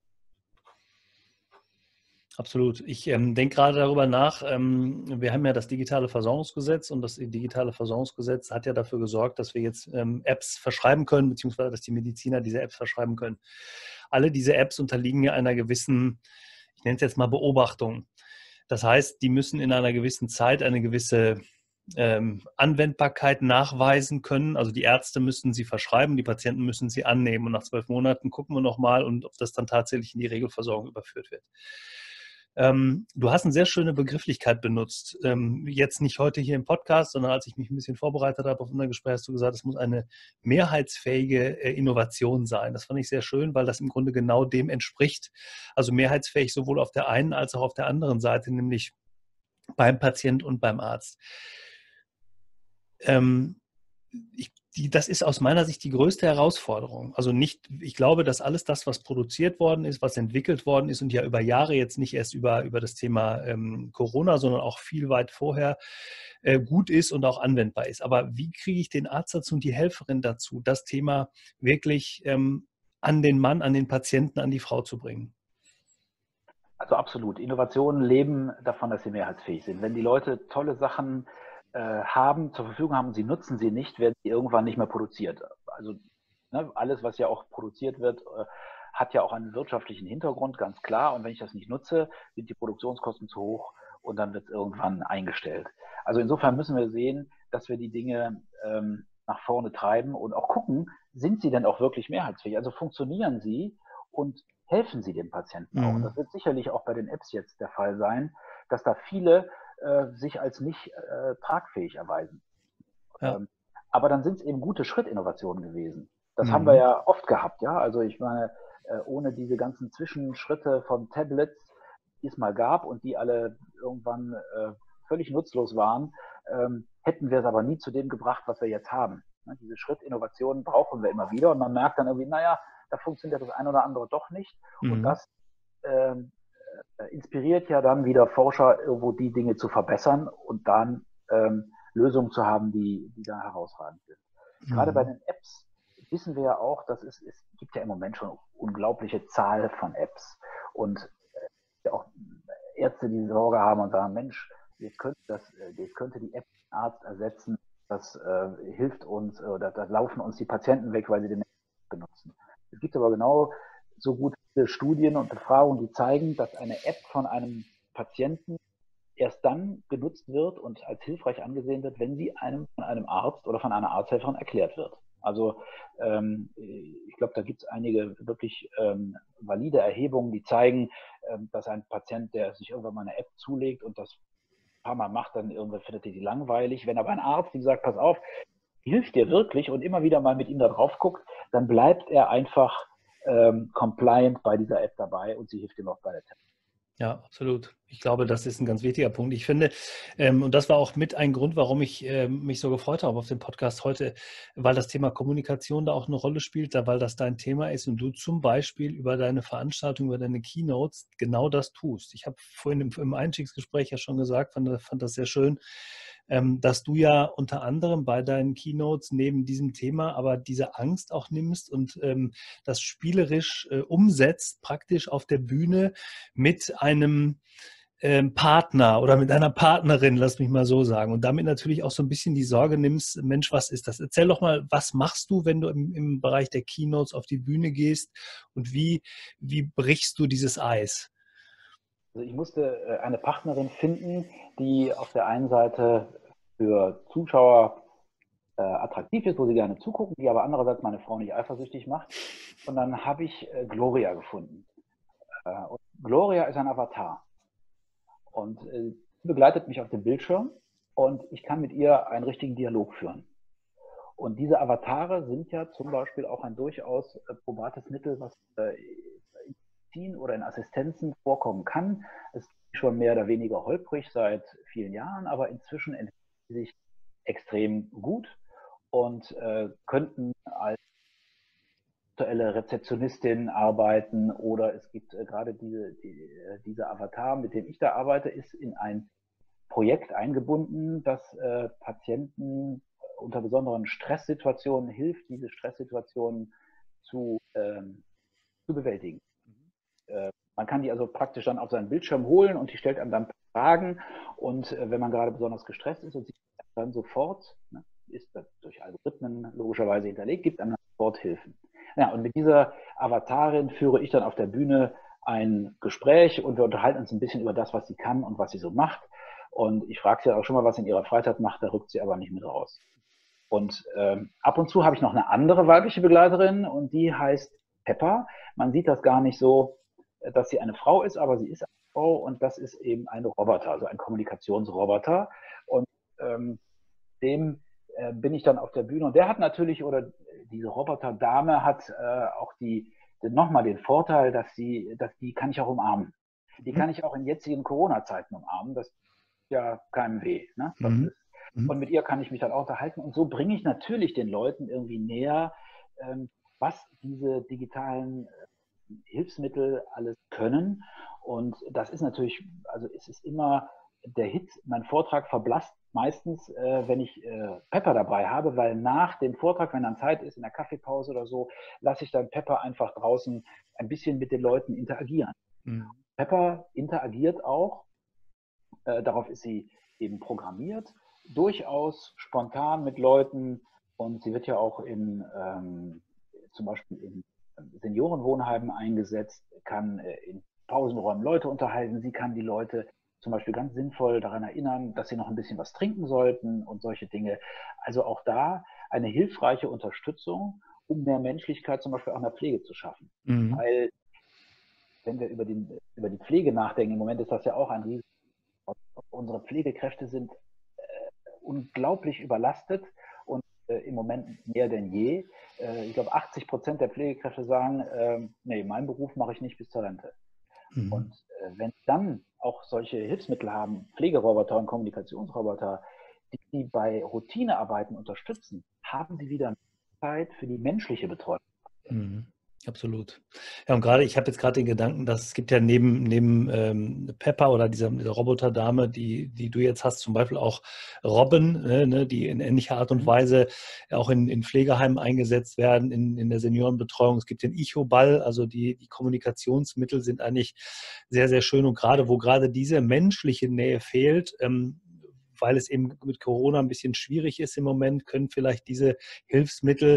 Absolut. Ich ähm, denke gerade darüber nach, ähm, wir haben ja das digitale Versorgungsgesetz und das digitale Versorgungsgesetz hat ja dafür gesorgt, dass wir jetzt ähm, Apps verschreiben können, beziehungsweise dass die Mediziner diese Apps verschreiben können. Alle diese Apps unterliegen ja einer gewissen, ich nenne es jetzt mal Beobachtung. Das heißt, die müssen in einer gewissen Zeit eine gewisse ähm, Anwendbarkeit nachweisen können. Also die Ärzte müssen sie verschreiben, die Patienten müssen sie annehmen und nach zwölf Monaten gucken wir nochmal, und ob das dann tatsächlich in die Regelversorgung überführt wird. Ähm, du hast eine sehr schöne Begrifflichkeit benutzt. Ähm, jetzt nicht heute hier im Podcast, sondern als ich mich ein bisschen vorbereitet habe auf unser Gespräch, hast du gesagt, es muss eine mehrheitsfähige äh, Innovation sein. Das fand ich sehr schön, weil das im Grunde genau dem entspricht. Also mehrheitsfähig sowohl auf der einen als auch auf der anderen Seite, nämlich beim Patient und beim Arzt. Ähm, ich, die, das ist aus meiner Sicht die größte Herausforderung. Also nicht, ich glaube, dass alles das, was produziert worden ist, was entwickelt worden ist und ja über Jahre jetzt nicht erst über, über das Thema ähm, Corona, sondern auch viel weit vorher äh, gut ist und auch anwendbar ist. Aber wie kriege ich den Arzt dazu und die Helferin dazu, das Thema wirklich ähm, an den Mann, an den Patienten, an die Frau zu bringen? Also absolut. Innovationen leben davon, dass sie mehrheitsfähig sind. Wenn die Leute tolle Sachen äh, haben, zur Verfügung haben, sie nutzen sie nicht, werden sie irgendwann nicht mehr produziert. Also ne, alles, was ja auch produziert wird, äh, hat ja auch einen wirtschaftlichen Hintergrund, ganz klar. Und wenn ich das nicht nutze, sind die Produktionskosten zu hoch und dann wird es irgendwann eingestellt. Also insofern müssen wir sehen, dass wir die Dinge ähm, nach vorne treiben und auch gucken, sind sie denn auch wirklich mehrheitsfähig? Also funktionieren sie und helfen sie dem Patienten auch. Und Mhm. das wird sicherlich auch bei den Apps jetzt der Fall sein, dass da viele äh, sich als nicht äh, tragfähig erweisen. Ja. Ähm, aber dann sind es eben gute Schrittinnovationen gewesen. Das haben wir Mhm. ja oft gehabt, ja. Also ich meine, äh, ohne diese ganzen Zwischenschritte von Tablets, die es mal gab und die alle irgendwann äh, völlig nutzlos waren, ähm, hätten wir es aber nie zu dem gebracht, was wir jetzt haben. Ne? Diese Schrittinnovationen brauchen wir immer wieder und man merkt dann irgendwie, naja, da funktioniert das eine oder andere doch nicht. Und Mhm. das ähm, äh, inspiriert ja dann wieder Forscher, irgendwo die Dinge zu verbessern und dann ähm, Lösungen zu haben, die, die da herausragend sind. Gerade bei Mhm. den Apps wissen wir ja auch, dass es, es gibt ja im Moment schon unglaubliche Zahl von Apps und äh, auch Ärzte, die Sorge haben und sagen, Mensch, jetzt könnte, das, jetzt könnte die App den Arzt ersetzen, das äh, hilft uns, oder da laufen uns die Patienten weg, weil sie den nicht benutzen. Es gibt aber genau so gute Studien und Befragungen, die zeigen, dass eine App von einem Patienten erst dann genutzt wird und als hilfreich angesehen wird, wenn sie einem von einem Arzt oder von einer Arzthelferin erklärt wird. Also ähm, ich glaube, da gibt es einige wirklich ähm, valide Erhebungen, die zeigen, ähm, dass ein Patient, der sich irgendwann mal eine App zulegt und das ein paar Mal macht, dann irgendwann findet er die langweilig. Wenn aber ein Arzt ihm sagt, pass auf, hilft dir wirklich und immer wieder mal mit ihm da drauf guckt, dann bleibt er einfach ähm, compliant bei dieser App dabei und sie hilft ihm auch bei der Therapie. Ja, absolut. Ich glaube, das ist ein ganz wichtiger Punkt. Ich finde, ähm, und das war auch mit ein Grund, warum ich äh, mich so gefreut habe auf den Podcast heute, weil das Thema Kommunikation da auch eine Rolle spielt, da, weil das dein Thema ist und du zum Beispiel über deine Veranstaltung, über deine Keynotes genau das tust. Ich habe vorhin im, im Einstiegsgespräch ja schon gesagt, fand, fand das sehr schön, ähm, dass du ja unter anderem bei deinen Keynotes neben diesem Thema aber diese Angst auch nimmst und ähm, das spielerisch äh, umsetzt, praktisch auf der Bühne mit einem ähm, Partner oder mit einer Partnerin, lass mich mal so sagen. Und damit natürlich auch so ein bisschen die Sorge nimmst, Mensch, was ist das? Erzähl doch mal, was machst du, wenn du im, im Bereich der Keynotes auf die Bühne gehst und wie, wie brichst du dieses Eis? Also ich musste äh, eine Partnerin finden, die auf der einen Seite für Zuschauer äh, attraktiv ist, wo sie gerne zugucken, die aber andererseits meine Frau nicht eifersüchtig macht. Und dann habe ich äh, Gloria gefunden. Äh, und Gloria ist ein Avatar. Und äh, sie begleitet mich auf dem Bildschirm und ich kann mit ihr einen richtigen Dialog führen. Und diese Avatare sind ja zum Beispiel auch ein durchaus äh, probates Mittel, was äh, in Medizin oder in Assistenzen vorkommen kann. Es ist schon mehr oder weniger holprig seit vielen Jahren, aber inzwischen entwickelt sie sich extrem gut und äh, könnten als virtuelle Rezeptionistin arbeiten oder es gibt äh, gerade diese, die, dieser Avatar, mit dem ich da arbeite, ist in ein Projekt eingebunden, das äh, Patienten unter besonderen Stresssituationen hilft, diese Stresssituationen zu, ähm, zu bewältigen. Äh, man kann die also praktisch dann auf seinen Bildschirm holen und die stellt einem dann Fragen und äh, wenn man gerade besonders gestresst ist und sie dann sofort, ne, ist das durch Algorithmen logischerweise hinterlegt, gibt einem dann sofort Hilfen. Ja, und mit dieser Avatarin führe ich dann auf der Bühne ein Gespräch und wir unterhalten uns ein bisschen über das, was sie kann und was sie so macht. Und ich frage sie auch schon mal, was sie in ihrer Freizeit macht, da rückt sie aber nicht mit raus. Und ähm, ab und zu habe ich noch eine andere weibliche Begleiterin und die heißt Pepper. Man sieht das gar nicht so, dass sie eine Frau ist, aber sie ist eine Frau und das ist eben ein Roboter, also ein Kommunikationsroboter. Und ähm, dem äh, bin ich dann auf der Bühne und der hat natürlich, oder diese Roboterdame hat äh, auch die, nochmal den Vorteil, dass sie, dass die kann ich auch umarmen. Die kann ich auch in jetzigen Corona-Zeiten umarmen. Das tut ja keinem weh. Ne? Das Mhm. ist, und mit ihr kann ich mich dann auch unterhalten. Und so bringe ich natürlich den Leuten irgendwie näher, ähm, was diese digitalen äh, Hilfsmittel alles können. Und das ist natürlich, also es ist immer der Hit, mein Vortrag verblasst meistens, äh, wenn ich äh, Pepper dabei habe, weil nach dem Vortrag, wenn dann Zeit ist, in der Kaffeepause oder so, lasse ich dann Pepper einfach draußen ein bisschen mit den Leuten interagieren. Mhm. Pepper interagiert auch, äh, darauf ist sie eben programmiert, durchaus spontan mit Leuten und sie wird ja auch in ähm, zum Beispiel in Seniorenwohnheimen eingesetzt, kann äh, in Pausenräumen Leute unterhalten, sie kann die Leute zum Beispiel ganz sinnvoll daran erinnern, dass sie noch ein bisschen was trinken sollten und solche Dinge. Also auch da eine hilfreiche Unterstützung, um mehr Menschlichkeit zum Beispiel auch in der Pflege zu schaffen. Mhm. Weil wenn wir über, den, über die Pflege nachdenken, im Moment ist das ja auch ein riesen. Unsere Pflegekräfte sind äh, unglaublich überlastet und äh, im Moment mehr denn je. Äh, ich glaube, achtzig Prozent der Pflegekräfte sagen, äh, nee, meinen Beruf mache ich nicht bis zur Rente. Mhm. Und äh, wenn dann auch solche Hilfsmittel haben, Pflegeroboter und Kommunikationsroboter, die, die bei Routinearbeiten unterstützen, haben sie wieder Zeit für die menschliche Betreuung. Mhm. Absolut. Ja, und gerade, ich habe jetzt gerade den Gedanken, dass es gibt ja neben, neben ähm, Pepper oder dieser, dieser Roboterdame, die, die du jetzt hast, zum Beispiel auch Robben, ne, die in ähnlicher Art und Mhm. Weise auch in, in Pflegeheimen eingesetzt werden, in, in der Seniorenbetreuung. Es gibt den Icho-Ball, also die, die Kommunikationsmittel sind eigentlich sehr, sehr schön. Und gerade, wo gerade diese menschliche Nähe fehlt, ähm, weil es eben mit Corona ein bisschen schwierig ist im Moment, können vielleicht diese Hilfsmittel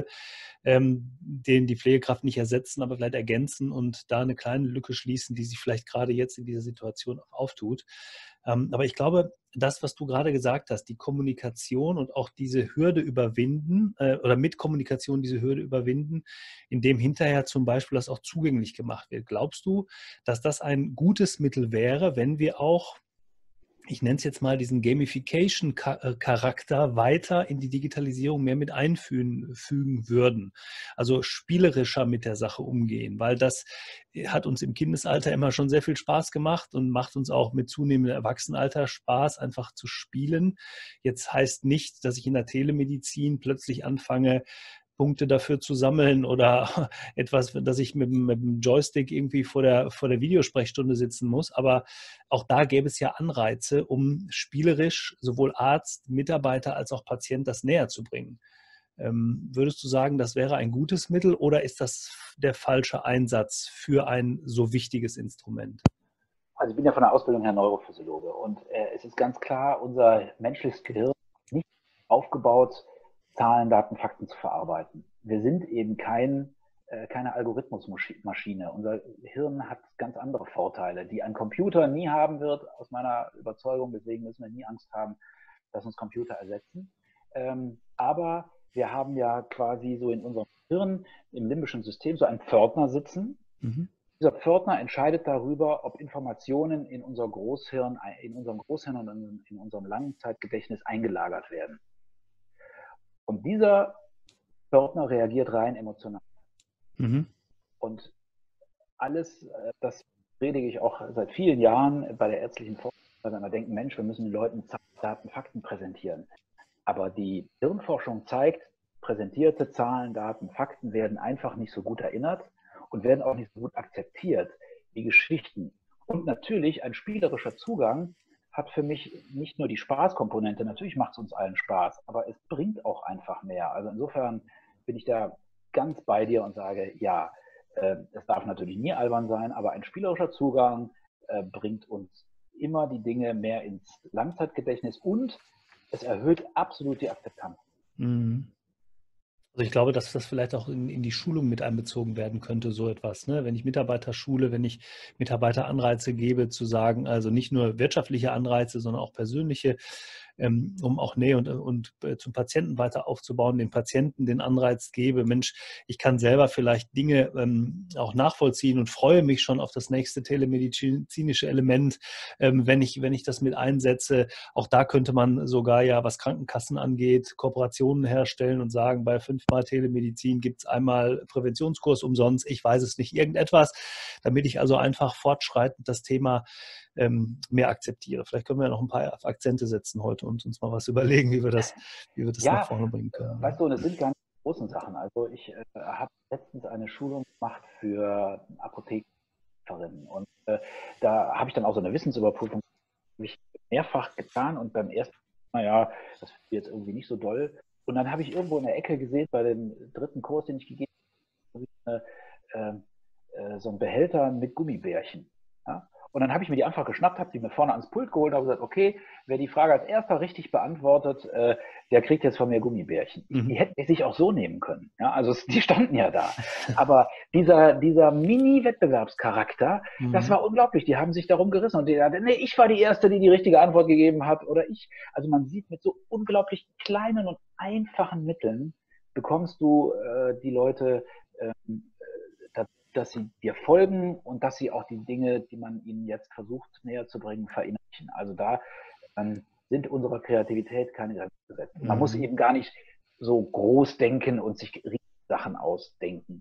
ähm, den die Pflegekraft nicht ersetzen, aber vielleicht ergänzen und da eine kleine Lücke schließen, die sich vielleicht gerade jetzt in dieser Situation auch auftut. Ähm, aber ich glaube, das, was du gerade gesagt hast, die Kommunikation und auch diese Hürde überwinden äh, oder mit Kommunikation diese Hürde überwinden, indem hinterher zum Beispiel das auch zugänglich gemacht wird. Glaubst du, dass das ein gutes Mittel wäre, wenn wir auch ich nenne es jetzt mal, diesen Gamification-Charakter weiter in die Digitalisierung mehr mit einfügen fügen würden. Also spielerischer mit der Sache umgehen, weil das hat uns im Kindesalter immer schon sehr viel Spaß gemacht und macht uns auch mit zunehmendem Erwachsenenalter Spaß, einfach zu spielen. Jetzt heißt nicht, dass ich in der Telemedizin plötzlich anfange, Punkte dafür zu sammeln oder etwas, dass ich mit, mit dem Joystick irgendwie vor der, vor der Videosprechstunde sitzen muss. Aber auch da gäbe es ja Anreize, um spielerisch sowohl Arzt, Mitarbeiter als auch Patient das näher zu bringen. Ähm, würdest du sagen, das wäre ein gutes Mittel oder ist das der falsche Einsatz für ein so wichtiges Instrument? Also ich bin ja von der Ausbildung her Neurophysiologe und äh, es ist ganz klar, unser menschliches Gehirn ist nicht aufgebaut, Zahlen, Daten, Fakten zu verarbeiten. Wir sind eben kein, äh, keine Algorithmusmaschine. Unser Hirn hat ganz andere Vorteile, die ein Computer nie haben wird, aus meiner Überzeugung. Deswegen müssen wir nie Angst haben, dass uns Computer ersetzen. Ähm, aber wir haben ja quasi so in unserem Hirn, im limbischen System, so einen Pförtner sitzen. Mhm. Dieser Pförtner entscheidet darüber, ob Informationen in unser Großhirn, in unserem Großhirn und in unserem Langzeitgedächtnis eingelagert werden. Und dieser Pförtner reagiert rein emotional. Mhm. Und alles, das predige ich auch seit vielen Jahren bei der ärztlichen Forschung, weil wir immer denken, Mensch, wir müssen den Leuten Zahlen, Daten, Fakten präsentieren. Aber die Hirnforschung zeigt, präsentierte Zahlen, Daten, Fakten werden einfach nicht so gut erinnert und werden auch nicht so gut akzeptiert wie Geschichten. Und natürlich ein spielerischer Zugang hat für mich nicht nur die Spaßkomponente, natürlich macht es uns allen Spaß, aber es bringt auch einfach mehr. Also insofern bin ich da ganz bei dir und sage, ja, äh, es darf natürlich nie albern sein, aber ein spielerischer Zugang äh, bringt uns immer die Dinge mehr ins Langzeitgedächtnis und es erhöht absolut die Akzeptanz. Mhm. Also ich glaube, dass das vielleicht auch in, in die Schulung mit einbezogen werden könnte, so etwas. Ne? Wenn ich Mitarbeiter schule, wenn ich Mitarbeiter Anreize gebe, zu sagen, also nicht nur wirtschaftliche Anreize, sondern auch persönliche, ähm, um auch Nähe und, und äh, zum Patienten weiter aufzubauen, den Patienten den Anreiz gebe, Mensch, ich kann selber vielleicht Dinge ähm, auch nachvollziehen und freue mich schon auf das nächste telemedizinische Element, ähm, wenn ich, wenn ich das mit einsetze. Auch da könnte man sogar ja, was Krankenkassen angeht, Kooperationen herstellen und sagen, bei fünfmal Telemedizin gibt es einmal Präventionskurs umsonst, ich weiß es nicht, irgendetwas, damit ich also einfach fortschreitend das Thema ähm, mehr akzeptiere. Vielleicht können wir ja noch ein paar Akzente setzen heute und uns mal was überlegen, wie wir das, wie wir das ja, nach vorne bringen können. Weißt du, und es sind ganz große Sachen. Also ich äh, habe letztens eine Schulung gemacht für Apothekerinnen und äh, da habe ich dann auch so eine Wissensüberprüfung ich mehrfach getan und beim ersten, naja, das finde ich jetzt irgendwie nicht so doll. Und dann habe ich irgendwo in der Ecke gesehen, bei dem dritten Kurs, den ich gegeben habe, äh, äh, so ein Behälter mit Gummibärchen. Ja? Und dann habe ich mir die einfach geschnappt, habe die mir vorne ans Pult geholt und habe gesagt, okay, wer die Frage als erster richtig beantwortet, äh, der kriegt jetzt von mir Gummibärchen. Mhm. Die hätten sich auch so nehmen können. Ja? Also die standen ja da. Aber dieser, dieser Mini-Wettbewerbscharakter, mhm. das war unglaublich. Die haben sich darum gerissen. Und die, nee, ich war die Erste, die die richtige Antwort gegeben hat. Oder ich. Also man sieht, mit so unglaublich kleinen und einfachen Mitteln bekommst du äh, die Leute ähm, dass sie dir folgen und dass sie auch die Dinge, die man ihnen jetzt versucht näher zu bringen, verinnerlichen. Also da ähm, sind unserer Kreativität keine Grenzen gesetzt. Man mhm. muss eben gar nicht so groß denken und sich Sachen ausdenken.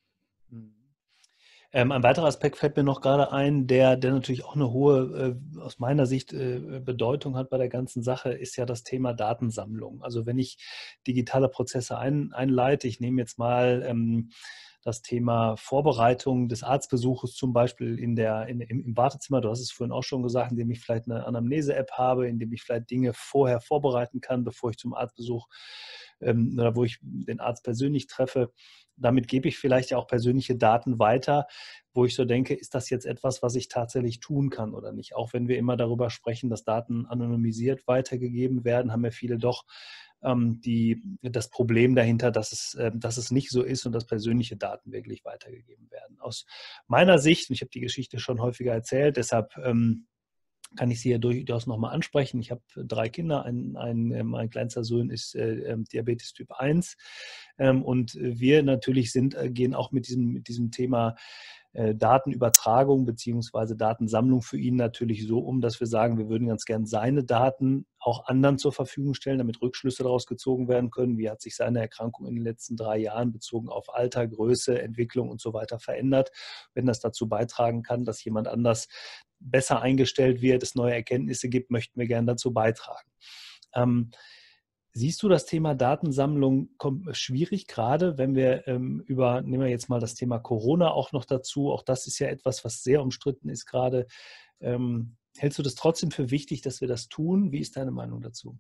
Ähm, ein weiterer Aspekt fällt mir noch gerade ein, der, der natürlich auch eine hohe, äh, aus meiner Sicht, äh, Bedeutung hat bei der ganzen Sache, ist ja das Thema Datensammlung. Also wenn ich digitale Prozesse ein, einleite, ich nehme jetzt mal ähm, das Thema Vorbereitung des Arztbesuches zum Beispiel in der, in, im, im Wartezimmer, du hast es vorhin auch schon gesagt, indem ich vielleicht eine Anamnese-App habe, indem ich vielleicht Dinge vorher vorbereiten kann, bevor ich zum Arztbesuch ähm, oder wo ich den Arzt persönlich treffe. Damit gebe ich vielleicht ja auch persönliche Daten weiter, wo ich so denke, ist das jetzt etwas, was ich tatsächlich tun kann oder nicht? Auch wenn wir immer darüber sprechen, dass Daten anonymisiert weitergegeben werden, haben ja viele doch ähm, die, das Problem dahinter, dass es, äh, dass es nicht so ist und dass persönliche Daten wirklich weitergegeben werden. Aus meiner Sicht, und ich habe die Geschichte schon häufiger erzählt, deshalb ähm, kann ich Sie ja durchaus nochmal ansprechen. Ich habe drei Kinder, ein, ein, mein kleinster Sohn ist äh, Diabetes Typ eins ähm, und wir natürlich sind, äh, gehen auch mit diesem, mit diesem Thema äh, Datenübertragung beziehungsweise Datensammlung für ihn natürlich so um, dass wir sagen, wir würden ganz gern seine Daten auch anderen zur Verfügung stellen, damit Rückschlüsse daraus gezogen werden können. Wie hat sich seine Erkrankung in den letzten drei Jahren bezogen auf Alter, Größe, Entwicklung und so weiter verändert? Wenn das dazu beitragen kann, dass jemand anders besser eingestellt wird, es neue Erkenntnisse gibt, möchten wir gerne dazu beitragen. Ähm, Siehst du das Thema Datensammlung schwierig, gerade wenn wir ähm, über, nehmen wir jetzt mal das Thema Corona auch noch dazu, auch das ist ja etwas, was sehr umstritten ist gerade. Ähm, hältst du das trotzdem für wichtig, dass wir das tun? Wie ist deine Meinung dazu?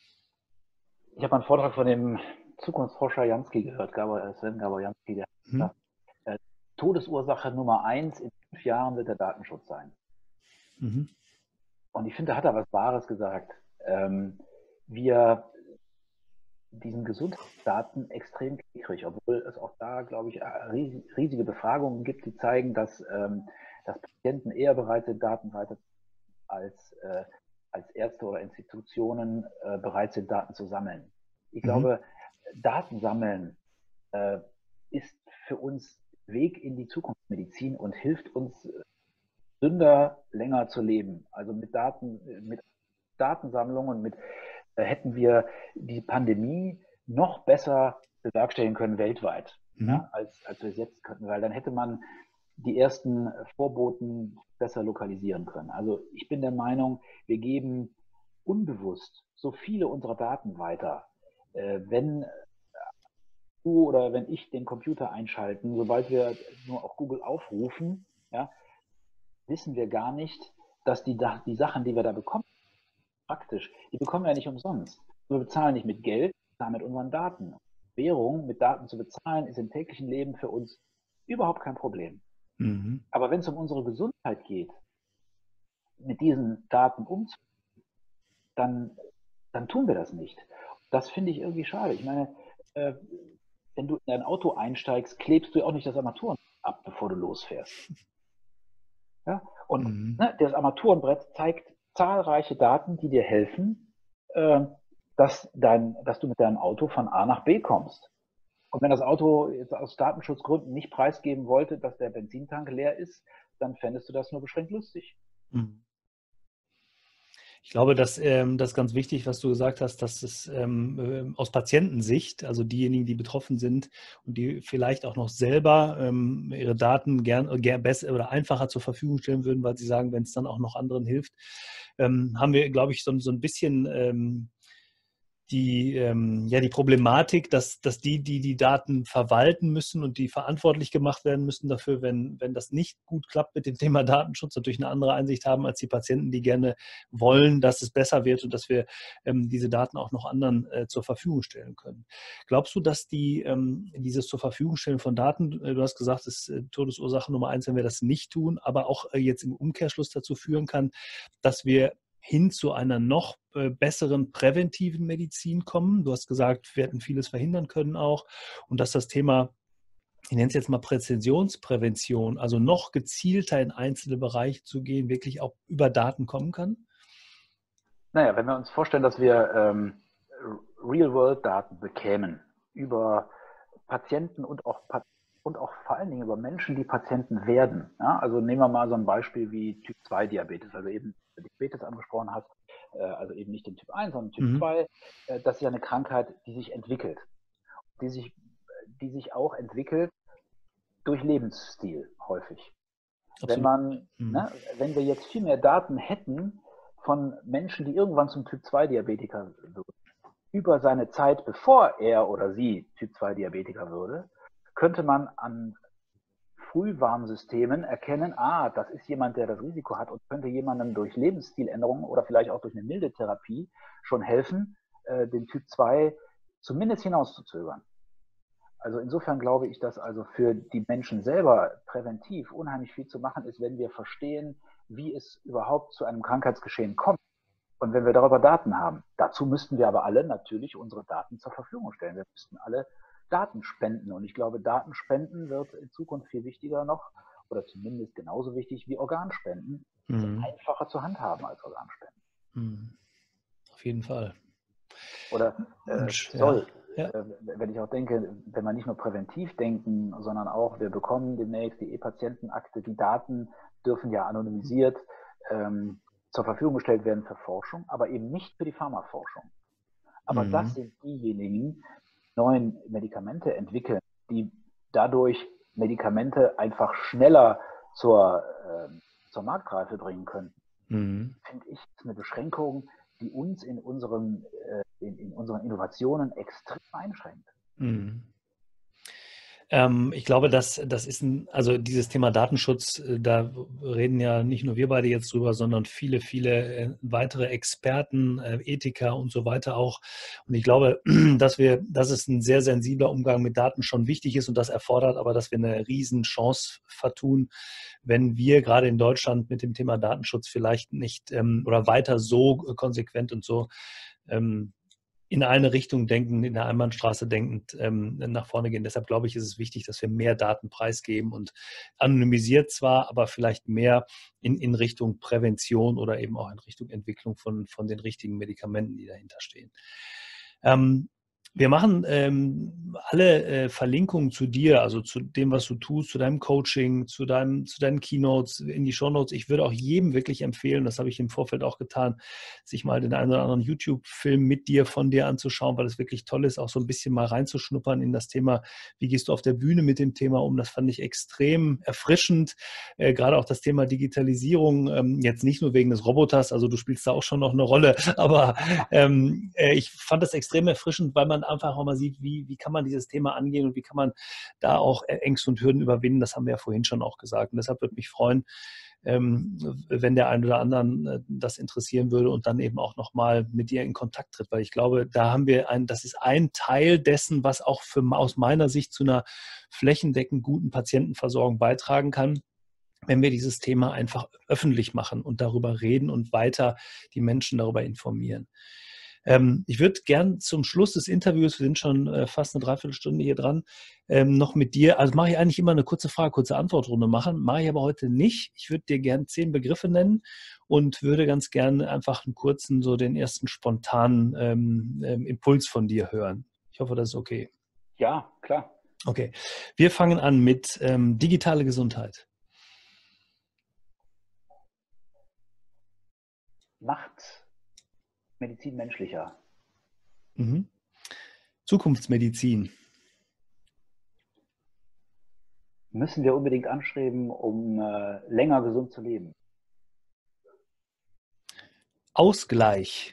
Ich habe einen Vortrag von dem Zukunftsforscher Jansky gehört, Sven Gabor Jansky, der hat gesagt, äh, Todesursache Nummer eins in fünf Jahren wird der Datenschutz sein. Mhm. Und ich finde, da hat er was Wahres gesagt. Ähm, wir diesen Gesundheitsdaten extrem kriegrig, obwohl es auch da, glaube ich, riesige Befragungen gibt, die zeigen, dass, ähm, dass Patienten eher bereit sind, Daten weiter als, äh, als Ärzte oder Institutionen äh, bereit sind, Daten zu sammeln. Ich mhm. glaube, Daten sammeln äh, ist für uns Weg in die Zukunftsmedizin und hilft uns, Sünder länger zu leben. Also mit Daten, mit Datensammlung und mit hätten wir die Pandemie noch besser bewerkstelligen können weltweit, mhm. ja, als, als wir es jetzt könnten, weil dann hätte man die ersten Vorboten besser lokalisieren können. Also ich bin der Meinung, wir geben unbewusst so viele unserer Daten weiter. Äh, wenn du oder wenn ich den Computer einschalten, sobald wir nur auch Google aufrufen, ja, wissen wir gar nicht, dass die, die Sachen, die wir da bekommen, praktisch, die bekommen wir ja nicht umsonst. Wir bezahlen nicht mit Geld, wir bezahlen mit unseren Daten. Währung mit Daten zu bezahlen, ist im täglichen Leben für uns überhaupt kein Problem. Mhm. Aber wenn es um unsere Gesundheit geht, mit diesen Daten umzugehen, dann, dann tun wir das nicht. Das finde ich irgendwie schade. Ich meine, äh, wenn du in ein Auto einsteigst, klebst du ja auch nicht das Armaturenbrett ab, bevor du losfährst. Ja? Und mhm. ne, das Armaturenbrett zeigt zahlreiche Daten, die dir helfen, äh, dass, dein, dass du mit deinem Auto von A nach B kommst. Und wenn das Auto jetzt aus Datenschutzgründen nicht preisgeben wollte, dass der Benzintank leer ist, dann fändest du das nur beschränkt lustig. Mhm. Ich glaube, dass ähm, das ist ganz wichtig, was du gesagt hast, dass es ähm, aus Patientensicht, also diejenigen, die betroffen sind und die vielleicht auch noch selber ähm, ihre Daten gern, gern besser oder einfacher zur Verfügung stellen würden, weil sie sagen, wenn es dann auch noch anderen hilft, ähm, haben wir, glaube ich, so, so ein bisschen ähm, die, ähm, ja, die Problematik, dass, dass die, die die Daten verwalten müssen und die verantwortlich gemacht werden müssen dafür, wenn, wenn das nicht gut klappt mit dem Thema Datenschutz, natürlich eine andere Einsicht haben als die Patienten, die gerne wollen, dass es besser wird und dass wir ähm, diese Daten auch noch anderen äh, zur Verfügung stellen können. Glaubst du, dass die ähm, dieses zur Verfügung stellen von Daten, äh, du hast gesagt, das ist äh, Todesursache Nummer eins, wenn wir das nicht tun, aber auch äh, jetzt im Umkehrschluss dazu führen kann, dass wir hin zu einer noch äh, besseren präventiven Medizin kommen? Du hast gesagt, wir hätten vieles verhindern können auch und dass das Thema, ich nenne es jetzt mal Präzisionsprävention, also noch gezielter in einzelne Bereiche zu gehen, wirklich auch über Daten kommen kann? Naja, wenn wir uns vorstellen, dass wir ähm, Real-World-Daten bekämen über Patienten und auch, und auch vor allen Dingen über Menschen, die Patienten werden. Ja? Also nehmen wir mal so ein Beispiel wie Typ zwei Diabetes, also eben Diabetes angesprochen hast, äh, also eben nicht den Typ eins, sondern Typ mhm. zwei. Äh, das ist ja eine Krankheit, die sich entwickelt, die sich, die sich auch entwickelt durch Lebensstil häufig. Absolut. Wenn man, mhm. ne, wenn wir jetzt viel mehr Daten hätten von Menschen, die irgendwann zum Typ zwei Diabetiker würden, über seine Zeit, bevor er oder sie Typ zwei Diabetiker würde, könnte man an Frühwarnsystemen erkennen, ah, das ist jemand, der das Risiko hat und könnte jemandem durch Lebensstiländerungen oder vielleicht auch durch eine milde Therapie schon helfen, äh, den Typ zwei zumindest hinauszuzögern. Also insofern glaube ich, dass also für die Menschen selber präventiv unheimlich viel zu machen ist, wenn wir verstehen, wie es überhaupt zu einem Krankheitsgeschehen kommt. Und wenn wir darüber Daten haben. Dazu müssten wir aber alle natürlich unsere Daten zur Verfügung stellen. Wir müssten alle Daten spenden. Und ich glaube, Datenspenden wird in Zukunft viel wichtiger noch. oder zumindest genauso wichtig wie Organspenden, Mhm. einfacher zu handhaben als Organspenden. Mhm. Auf jeden Fall. Oder äh, Und, soll, ja, ja. äh, wenn ich auch denke, wenn wir nicht nur präventiv denken, sondern auch, wir bekommen demnächst die E-Patientenakte, die Daten dürfen ja anonymisiert ähm, zur Verfügung gestellt werden für Forschung, aber eben nicht für die Pharmaforschung. Aber Mhm. das sind diejenigen, die neuen Medikamente entwickeln, die dadurch Medikamente einfach schneller zur, äh, zur Marktreife bringen können. Mhm. Finde ich, ist eine Beschränkung, die uns in, unserem, äh, in, in unseren Innovationen extrem einschränkt. Mhm. Ähm, ich glaube, dass das ist ein, also dieses Thema Datenschutz, äh, da reden ja nicht nur wir beide jetzt drüber, sondern viele, viele äh, weitere Experten, äh, Ethiker und so weiter auch. Und ich glaube, dass wir, dass es ein sehr sensibler Umgang mit Daten schon wichtig ist und das erfordert, aber dass wir eine Riesenchance vertun, wenn wir gerade in Deutschland mit dem Thema Datenschutz vielleicht nicht ähm, oder weiter so konsequent und so ähm, in eine Richtung denken, in der Einbahnstraße denkend ähm, nach vorne gehen. Deshalb glaube ich, ist es wichtig, dass wir mehr Daten preisgeben und anonymisiert zwar, aber vielleicht mehr in, in Richtung Prävention oder eben auch in Richtung Entwicklung von, von den richtigen Medikamenten, die dahinter stehen. Ähm, wir machen ähm, alle äh, Verlinkungen zu dir, also zu dem, was du tust, zu deinem Coaching, zu, deinem, zu deinen Keynotes in die Shownotes. Ich würde auch jedem wirklich empfehlen, das habe ich im Vorfeld auch getan, sich mal den einen oder anderen YouTube-Film mit dir, von dir anzuschauen, weil es wirklich toll ist, auch so ein bisschen mal reinzuschnuppern in das Thema, wie gehst du auf der Bühne mit dem Thema um. Das fand ich extrem erfrischend. Äh, gerade auch das Thema Digitalisierung, ähm, jetzt nicht nur wegen des Roboters, also du spielst da auch schon noch eine Rolle, aber ähm, äh, ich fand das extrem erfrischend, weil man einfach auch mal sieht, wie, wie kann man dieses Thema angehen und wie kann man da auch Ängste und Hürden überwinden. Das haben wir ja vorhin schon auch gesagt. Und deshalb würde mich freuen, ähm, wenn der einen oder anderen äh, das interessieren würde und dann eben auch nochmal mit dir in Kontakt tritt. Weil ich glaube, da haben wir ein, das ist ein Teil dessen, was auch für, aus meiner Sicht zu einer flächendeckend guten Patientenversorgung beitragen kann, wenn wir dieses Thema einfach öffentlich machen und darüber reden und weiter die Menschen darüber informieren. Ähm, ich würde gern zum Schluss des Interviews, wir sind schon äh, fast eine Dreiviertelstunde hier dran, ähm, noch mit dir, also mache ich eigentlich immer eine kurze Frage, kurze Antwortrunde machen, mache ich aber heute nicht. Ich würde dir gern zehn Begriffe nennen und würde ganz gern einfach einen kurzen, so den ersten spontanen ähm, ähm, Impuls von dir hören. Ich hoffe, das ist okay. Ja, klar. Okay, wir fangen an mit ähm, digitale Gesundheit. Macht Medizin menschlicher. Mhm. Zukunftsmedizin. Müssen wir unbedingt anstreben, um äh, länger gesund zu leben. Ausgleich.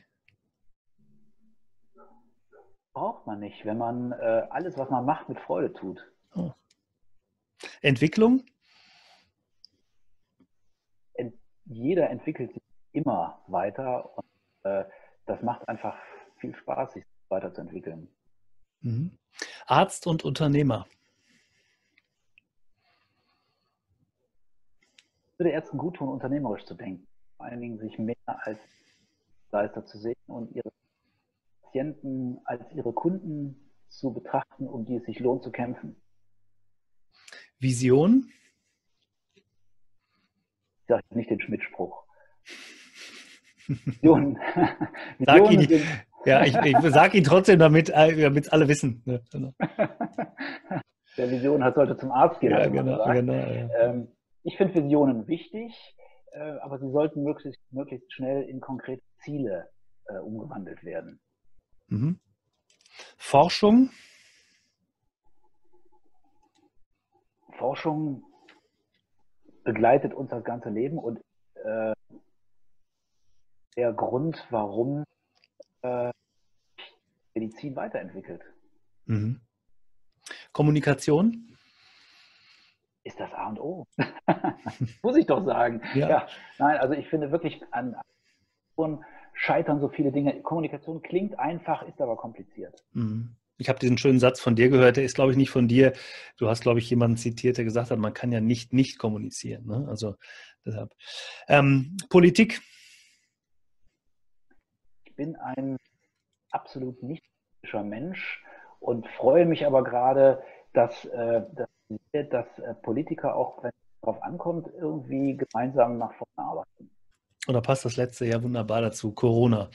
Braucht man nicht, wenn man äh, alles, was man macht, mit Freude tut. Oh. Entwicklung. Ent jeder entwickelt sich immer weiter und äh, das macht einfach viel Spaß, sich weiterzuentwickeln. Mhm. Arzt und Unternehmer. Es würde Ärzten gut tun, unternehmerisch zu denken. Vor allen Dingen sich mehr als Leister zu sehen und ihre Patienten als ihre Kunden zu betrachten, um die es sich lohnt zu kämpfen. Vision. Ich sage nicht den Schmidt-Spruch. Visionen, Sag Visionen ihn, sind. ja, ich, ich sage ihn trotzdem, damit es alle wissen. Ja, genau. Der Vision hat sollte zum Arzt gehen, Ja, hat er mal genau, gesagt. genau. Ja. Ähm, ich finde Visionen wichtig, äh, aber sie sollten möglichst, möglichst schnell in konkrete Ziele äh, umgewandelt werden. Mhm. Forschung. Forschung begleitet uns das ganze Leben und äh, der Grund, warum äh, Medizin weiterentwickelt. Mhm. Kommunikation. Ist das A und O. Muss ich doch sagen. Ja. Ja, nein, also ich finde wirklich an scheitern so viele Dinge. Kommunikation klingt einfach, ist aber kompliziert. Mhm. Ich habe diesen schönen Satz von dir gehört, der ist, glaube ich, nicht von dir. Du hast, glaube ich, jemanden zitiert, der gesagt hat, man kann ja nicht nicht kommunizieren. Ne? Also deshalb. Ähm, Politik. Ich bin ein absolut nicht politischer Mensch und freue mich aber gerade, dass, äh, dass, dass äh, Politiker auch, wenn darauf ankommt, irgendwie gemeinsam nach vorne arbeiten. Und da passt das letzte ja wunderbar dazu, Corona.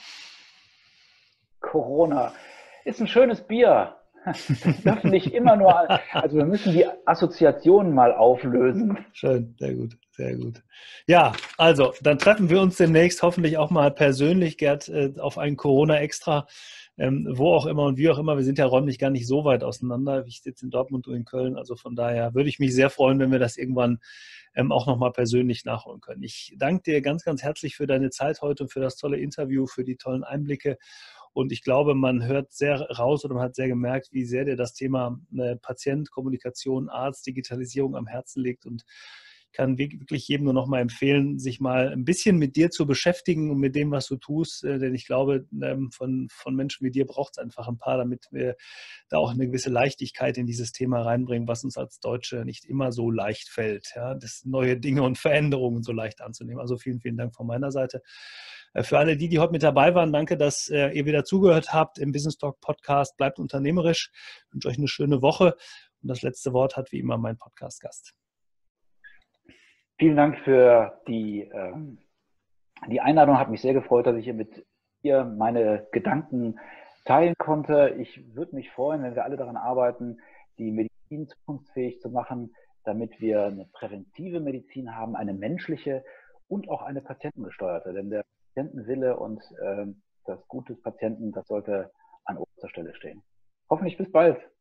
Corona ist ein schönes Bier. Wir dürfen nicht immer nur, also wir müssen die Assoziationen mal auflösen. Schön, sehr gut, sehr gut. Ja, also dann treffen wir uns demnächst hoffentlich auch mal persönlich, Gerd, auf einen Corona-Extra, ähm, wo auch immer und wie auch immer. Wir sind ja räumlich gar nicht so weit auseinander. Ich sitze in Dortmund und in Köln, also von daher würde ich mich sehr freuen, wenn wir das irgendwann ähm, auch nochmal persönlich nachholen können. Ich danke dir ganz, ganz herzlich für deine Zeit heute und für das tolle Interview, für die tollen Einblicke. Und ich glaube, man hört sehr raus oder man hat sehr gemerkt, wie sehr dir das Thema äh, Patient, Kommunikation, Arzt, Digitalisierung am Herzen liegt. Und ich kann wirklich jedem nur noch mal empfehlen, sich mal ein bisschen mit dir zu beschäftigen und mit dem, was du tust. Äh, denn ich glaube, ähm, von, von Menschen wie dir braucht es einfach ein paar, damit wir da auch eine gewisse Leichtigkeit in dieses Thema reinbringen, was uns als Deutsche nicht immer so leicht fällt, ja, das neue Dinge und Veränderungen so leicht anzunehmen. Also vielen, vielen Dank von meiner Seite. Für alle die, die heute mit dabei waren, danke, dass äh, ihr wieder zugehört habt im Business Talk Podcast. Bleibt unternehmerisch. Ich wünsche euch eine schöne Woche. Und das letzte Wort hat wie immer mein Podcast-Gast. Vielen Dank für die, ähm, die Einladung. Hat mich sehr gefreut, dass ich hier mit ihr meine Gedanken teilen konnte. Ich würde mich freuen, wenn wir alle daran arbeiten, die Medizin zukunftsfähig zu machen, damit wir eine präventive Medizin haben, eine menschliche und auch eine patientengesteuerte. Denn der Patientenwille und äh, das Gute des Patienten, das sollte an oberster Stelle stehen. Hoffentlich bis bald.